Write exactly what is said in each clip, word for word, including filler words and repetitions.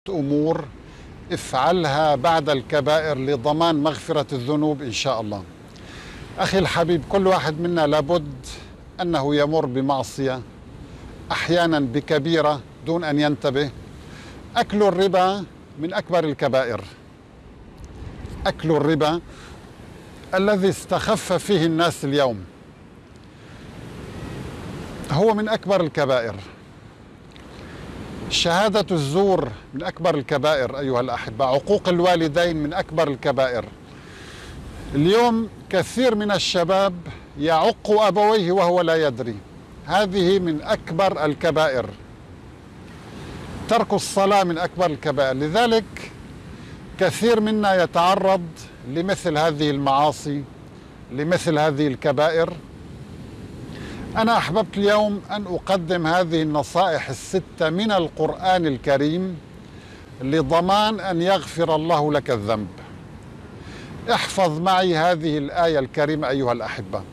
أمور افعلها بعد الكبائر لضمان مغفرة الذنوب إن شاء الله. أخي الحبيب، كل واحد منا لابد أنه يمر بمعصية، أحيانا بكبيرة دون أن ينتبه. أكل الربا من أكبر الكبائر. أكل الربا الذي استخف فيه الناس اليوم هو من أكبر الكبائر. شهادة الزور من أكبر الكبائر أيها الأحبة. عقوق الوالدين من أكبر الكبائر. اليوم كثير من الشباب يعق أبويه وهو لا يدري، هذه من أكبر الكبائر. ترك الصلاة من أكبر الكبائر. لذلك كثير منا يتعرض لمثل هذه المعاصي، لمثل هذه الكبائر. أنا أحببت اليوم أن أقدم هذه النصائح الستة من القرآن الكريم لضمان أن يغفر الله لك الذنب. احفظ معي هذه الآية الكريمة أيها الأحبة.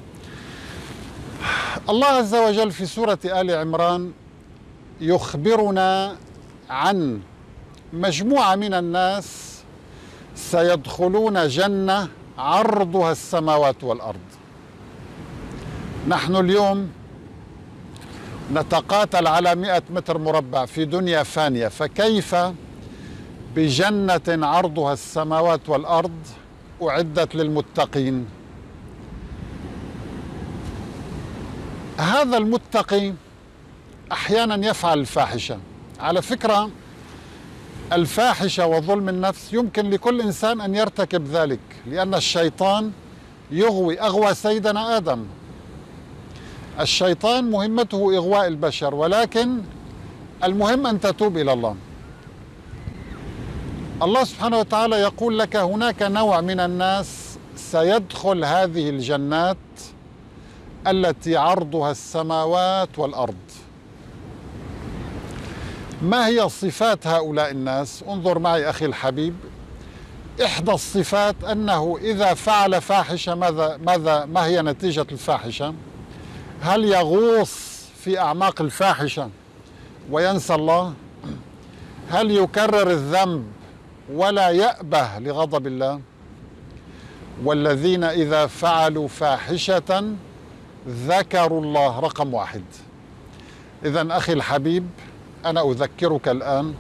الله عز وجل في سورة آل عمران يخبرنا عن مجموعة من الناس سيدخلون جنة عرضها السماوات والأرض. نحن اليوم نتقاتل على مئة متر مربع في دنيا فانية، فكيف بجنة عرضها السماوات والأرض أعدت للمتقين؟ هذا المتقي أحيانا يفعل الفاحشة. على فكرة الفاحشة وظلم النفس يمكن لكل إنسان أن يرتكب ذلك، لأن الشيطان يغوي. أغوى سيدنا آدم. الشيطان مهمته إغواء البشر، ولكن المهم أن تتوب إلى الله. الله سبحانه وتعالى يقول لك هناك نوع من الناس سيدخل هذه الجنات التي عرضها السماوات والأرض. ما هي صفات هؤلاء الناس؟ انظر معي أخي الحبيب. إحدى الصفات أنه إذا فعل فاحشة ماذا ماذا ما هي نتيجة الفاحشة؟ هل يغوص في أعماق الفاحشة وينسى الله؟ هل يكرر الذنب ولا يأبه لغضب الله؟ والذين إذا فعلوا فاحشة ذكروا الله رقم واحد. إذن أخي الحبيب، أنا أذكرك الآن،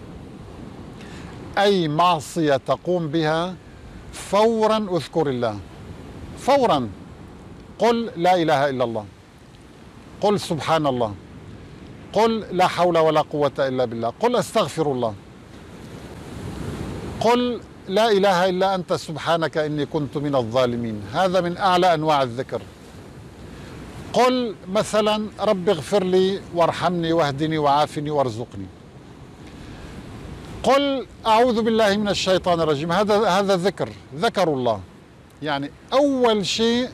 أي معصية تقوم بها فورا اذكر الله. فورا قل لا إله إلا الله، قل سبحان الله، قل لا حول ولا قوة إلا بالله، قل أستغفر الله، قل لا إله إلا أنت سبحانك إني كنت من الظالمين. هذا من أعلى أنواع الذكر. قل مثلا رب اغفر لي وارحمني واهدني وعافني وارزقني. قل أعوذ بالله من الشيطان الرجيم. هذا هذا ذكر، ذكر الله. يعني أول شيء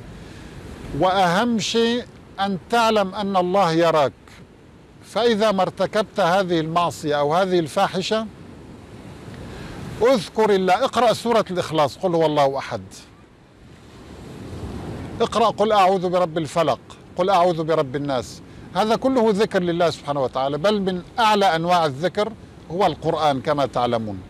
وأهم شيء أن تعلم أن الله يراك. فإذا ما ارتكبت هذه المعصية أو هذه الفاحشة اذكر الله. اقرأ سورة الإخلاص، قل هو الله أحد. اقرأ قل أعوذ برب الفلق، قل أعوذ برب الناس. هذا كله ذكر لله سبحانه وتعالى. بل من أعلى أنواع الذكر هو القرآن كما تعلمون.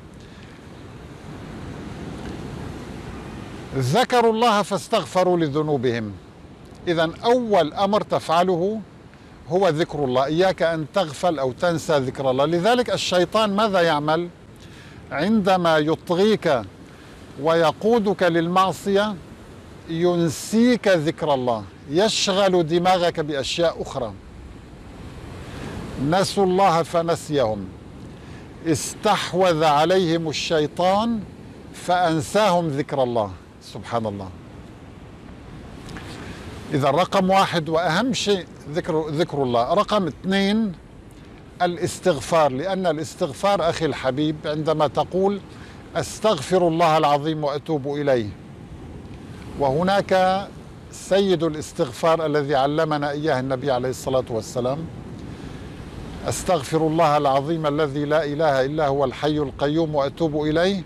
ذكروا الله فاستغفروا لذنوبهم. إذن أول أمر تفعله هو ذكر الله. إياك أن تغفل أو تنسى ذكر الله. لذلك الشيطان ماذا يعمل؟ عندما يطغيك ويقودك للمعصية ينسيك ذكر الله، يشغل دماغك بأشياء أخرى. نسوا الله فنسيهم، استحوذ عليهم الشيطان فأنساهم ذكر الله. سبحان الله. إذا رقم واحد وأهم شيء ذكر ذكر الله. رقم اثنين الاستغفار. لأن الاستغفار أخي الحبيب عندما تقول أستغفر الله العظيم وأتوب إليه، وهناك سيد الاستغفار الذي علمنا إياه النبي عليه الصلاة والسلام: أستغفر الله العظيم الذي لا إله إلا هو الحي القيوم وأتوب إليه.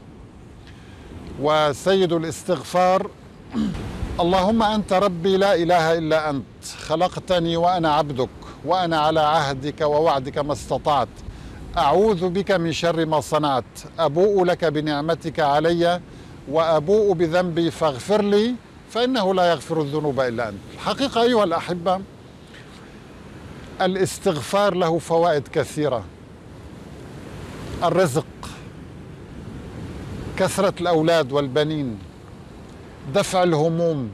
وسيد الاستغفار: اللهم أنت ربي لا إله إلا أنت، خلقتني وأنا عبدك، وأنا على عهدك ووعدك ما استطعت، أعوذ بك من شر ما صنعت، أبوء لك بنعمتك علي وأبوء بذنبي فاغفر لي فإنه لا يغفر الذنوب إلا أنت. الحقيقة أيها الأحبة، الاستغفار له فوائد كثيرة: الرزق، كثرة الأولاد والبنين، دفع الهموم،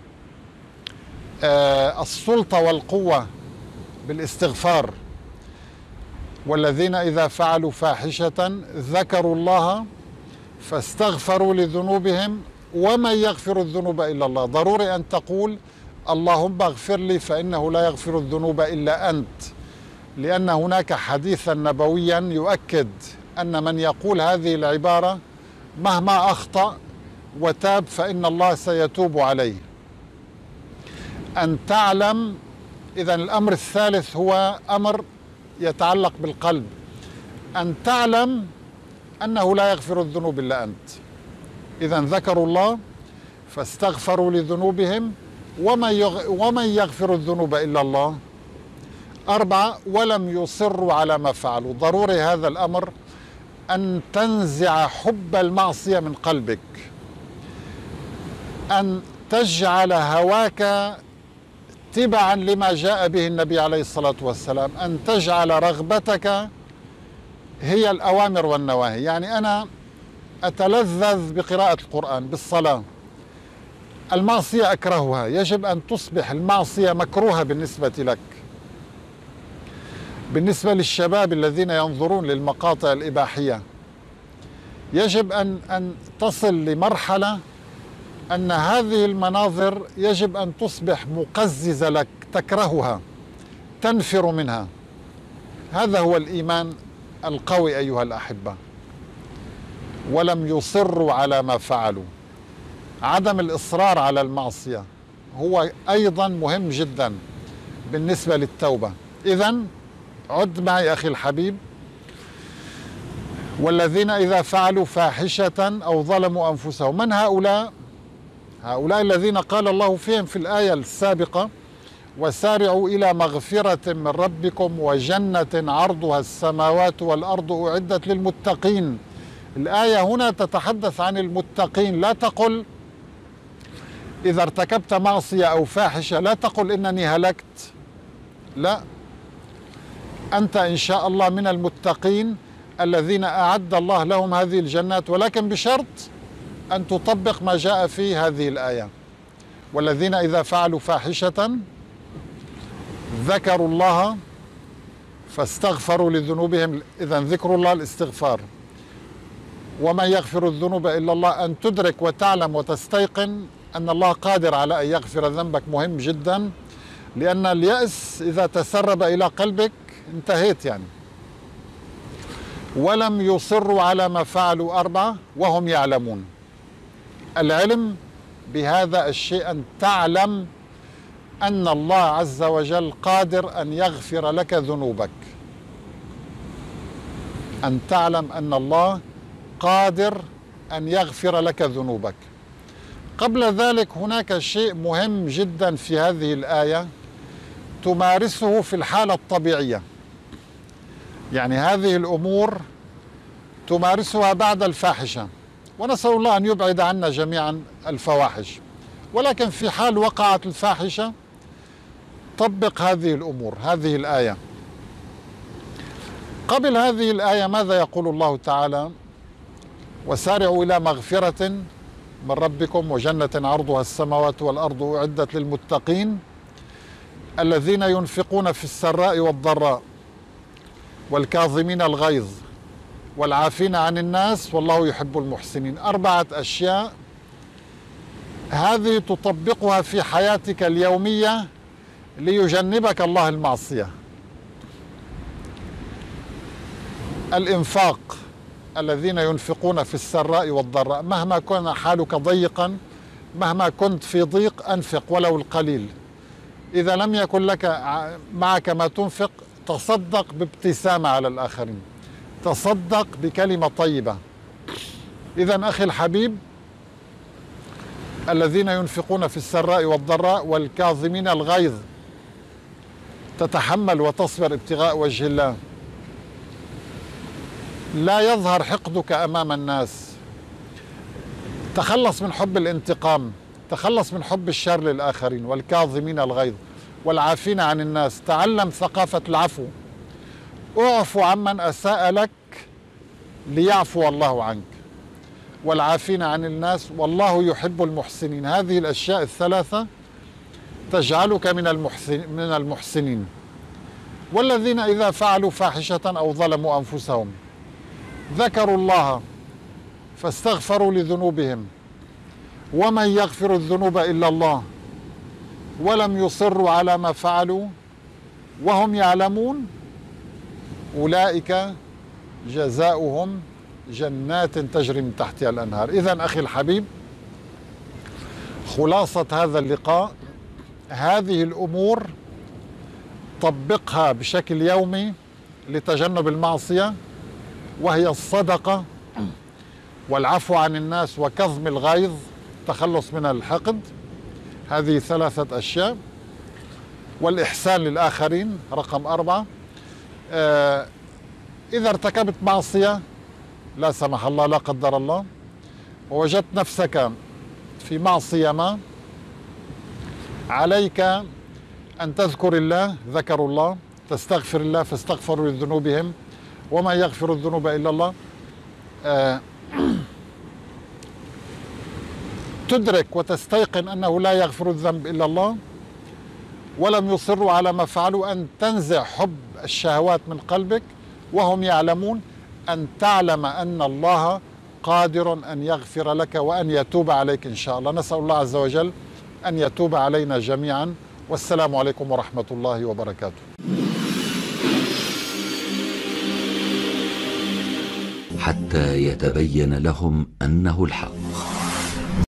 آه، السلطة والقوة بالاستغفار. والذين إذا فعلوا فاحشة ذكروا الله فاستغفروا لذنوبهم ومن يغفر الذنوب إلا الله. ضروري أن تقول اللهم اغفر لي فإنه لا يغفر الذنوب إلا أنت، لأن هناك حديثا نبويا يؤكد أن من يقول هذه العبارة مهما أخطأ وتاب فإن الله سيتوب عليه. أن تعلم. إذن الأمر الثالث هو أمر يتعلق بالقلب: أن تعلم أنه لا يغفر الذنوب إلا أنت. إذن ذكروا الله فاستغفروا لذنوبهم ومن يغفر الذنوب إلا الله. أربعة: ولم يصروا على ما فعلوا. ضروري هذا الأمر أن تنزع حب المعصية من قلبك، أن تجعل هواك تبعا لما جاء به النبي عليه الصلاة والسلام، أن تجعل رغبتك هي الأوامر والنواهي. يعني أنا أتلذذ بقراءة القرآن، بالصلاة. المعصية أكرهها، يجب أن تصبح المعصية مكروهة بالنسبة لك. بالنسبة للشباب الذين ينظرون للمقاطع الإباحية، يجب أن أن تصل لمرحلة أن هذه المناظر يجب أن تصبح مقززة لك، تكرهها، تنفر منها. هذا هو الإيمان القوي أيها الأحبة. ولم يصروا على ما فعلوا. عدم الإصرار على المعصية هو أيضا مهم جدا بالنسبة للتوبة. إذن عد معي أخي الحبيب: والذين إذا فعلوا فاحشة أو ظلموا أنفسهم. من هؤلاء؟ هؤلاء الذين قال الله فيهم في الآية السابقة: وسارعوا إلى مغفرة من ربكم وجنة عرضها السماوات والأرض أعدت للمتقين. الآية هنا تتحدث عن المتقين. لا تقل إذا ارتكبت معصية أو فاحشة لا تقل إنني هلكت، لا، أنت إن شاء الله من المتقين الذين أعد الله لهم هذه الجنات، ولكن بشرط أن تطبق ما جاء في هذه الآية: والذين إذا فعلوا فاحشة ذكروا الله فاستغفروا لذنوبهم. إذن ذكر الله الاستغفار. ومن يغفر الذنوب إلا الله. أن تدرك وتعلم وتستيقن أن الله قادر على أن يغفر ذنبك مهم جدا، لأن اليأس إذا تسرب إلى قلبك انتهيت يعني. ولم يصروا على ما فعلوا. أربعة: وهم يعلمون. العلم بهذا الشيء، أن تعلم أن الله عز وجل قادر أن يغفر لك ذنوبك. أن تعلم أن الله قادر أن يغفر لك ذنوبك. قبل ذلك هناك شيء مهم جدا في هذه الآية تمارسه في الحالة الطبيعية. يعني هذه الأمور تمارسها بعد الفاحشة، ونسأل الله أن يبعد عنا جميعا الفواحش. ولكن في حال وقعت الفاحشة طبق هذه الأمور، هذه الآية. قبل هذه الآية ماذا يقول الله تعالى؟ وسارعوا إلى مغفرة من ربكم وجنة عرضها السماوات والأرض أعدت للمتقين الذين ينفقون في السراء والضراء والكاظمين الغيظ والعافين عن الناس والله يحب المحسنين. أربعة أشياء هذه تطبقها في حياتك اليومية ليجنبك الله المعصية. الإنفاق، الذين ينفقون في السراء والضراء. مهما كان حالك ضيقا، مهما كنت في ضيق، أنفق ولو القليل. إذا لم يكن لك معك ما تنفق تصدق بابتسامة على الآخرين، تصدق بكلمة طيبة. إذا أخي الحبيب، الذين ينفقون في السراء والضراء والكاظمين الغيظ، تتحمل وتصبر ابتغاء وجه الله. لا يظهر حقدك أمام الناس. تخلص من حب الانتقام، تخلص من حب الشر للآخرين، والكاظمين الغيظ والعافين عن الناس. تعلم ثقافة العفو. اعفو عمن أساء لك ليعفو الله عنك، والعافين عن الناس والله يحب المحسنين. هذه الأشياء الثلاثة تجعلك من المحسن من المحسنين. والذين إذا فعلوا فاحشة أو ظلموا أنفسهم ذكروا الله فاستغفروا لذنوبهم ومن يغفر الذنوب إلا الله ولم يصروا على ما فعلوا وهم يعلمون أولئك جزاؤهم جنات تجري من تحتها الأنهار. إذن أخي الحبيب، خلاصة هذا اللقاء هذه الأمور طبقها بشكل يومي لتجنب المعصية، وهي الصدقة والعفو عن الناس وكظم الغيظ، تخلص من الحقد، هذه ثلاثة أشياء، والإحسان للآخرين رقم أربعة. آه إذا ارتكبت معصية لا سمح الله لا قدر الله ووجدت نفسك في معصية ما، عليك أن تذكر الله، ذكروا الله، تستغفر الله فاستغفروا لذنوبهم وما يغفر الذنوب إلا الله. آه تدرك وتستيقن أنه لا يغفر الذنب إلا الله ولم يصروا على ما فعلوا. أن تنزع حب الشهوات من قلبك وهم يعلمون. أن تعلم أن الله قادر أن يغفر لك وأن يتوب عليك إن شاء الله. نسأل الله عز وجل أن يتوب علينا جميعا، والسلام عليكم ورحمة الله وبركاته. حتى يتبين لهم أنه الحق.